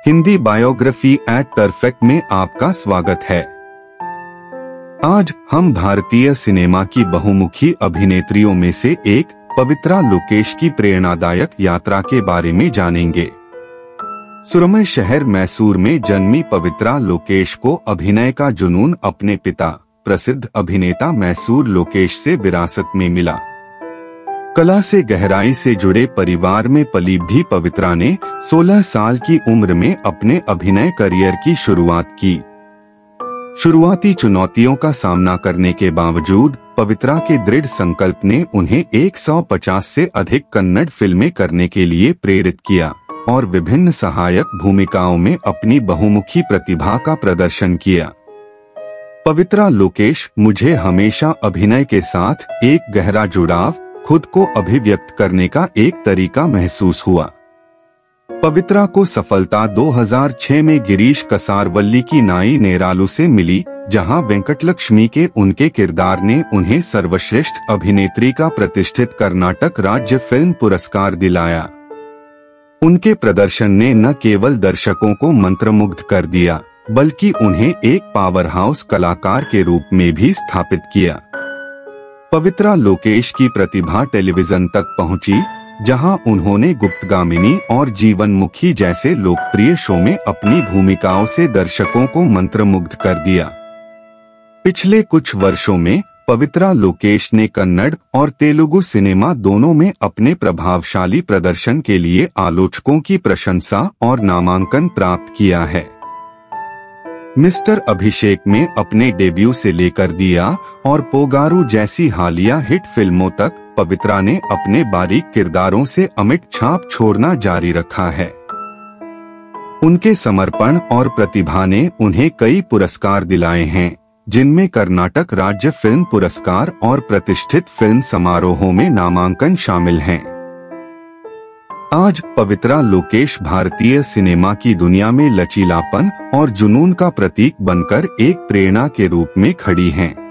Hindi biography eight perfect में आपका स्वागत है। आज हम भारतीय सिनेमा की बहुमुखी अभिनेत्रियों में से एक पवित्रा लोकेश की प्रेरणादायक यात्रा के बारे में जानेंगे। सुरमय शहर मैसूर में जन्मी पवित्रा लोकेश को अभिनय का जुनून अपने पिता प्रसिद्ध अभिनेता मैसूर लोकेश से विरासत में मिला। कला से गहराई से जुड़े परिवार में पली भी पवित्रा ने 16 साल की उम्र में अपने अभिनय करियर की शुरुआत की। शुरुआती चुनौतियों का सामना करने के बावजूद पवित्रा के दृढ़ संकल्प ने उन्हें 150 से अधिक कन्नड़ फिल्में करने के लिए प्रेरित किया और विभिन्न सहायक भूमिकाओं में अपनी बहुमुखी प्रतिभा का प्रदर्शन किया। पवित्रा लोकेश मुझे हमेशा अभिनय के साथ एक गहरा जुड़ाव, खुद को अभिव्यक्त करने का एक तरीका महसूस हुआ। पवित्रा को सफलता 2006 में गिरीश कसारवल्ली की नाई नेरालू से मिली, जहां वेंकटलक्ष्मी के उनके किरदार ने उन्हें सर्वश्रेष्ठ अभिनेत्री का प्रतिष्ठित कर्नाटक राज्य फिल्म पुरस्कार दिलाया। उनके प्रदर्शन ने न केवल दर्शकों को मंत्रमुग्ध कर दिया, बल्कि उन्हें एक पावरहाउस कलाकार के रूप में भी स्थापित किया। पवित्रा लोकेश की प्रतिभा टेलीविजन तक पहुंची, जहां उन्होंने गुप्तगामिनी और जीवनमुखी जैसे लोकप्रिय शो में अपनी भूमिकाओं से दर्शकों को मंत्रमुग्ध कर दिया। पिछले कुछ वर्षों में पवित्रा लोकेश ने कन्नड़ और तेलुगु सिनेमा दोनों में अपने प्रभावशाली प्रदर्शन के लिए आलोचकों की प्रशंसा और नामांकन प्राप्त किया है। मिस्टर अभिषेक में अपने डेब्यू से लेकर दिया और पोगारू जैसी हालिया हिट फिल्मों तक पवित्रा ने अपने बारीक किरदारों से अमिट छाप छोड़ना जारी रखा है। उनके समर्पण और प्रतिभा ने उन्हें कई पुरस्कार दिलाए हैं, जिनमें कर्नाटक राज्य फिल्म पुरस्कार और प्रतिष्ठित फिल्म समारोहों में नामांकन शामिल हैं। आज पवित्रा लोकेश भारतीय सिनेमा की दुनिया में लचीलापन और जुनून का प्रतीक बनकर एक प्रेरणा के रूप में खड़ी हैं।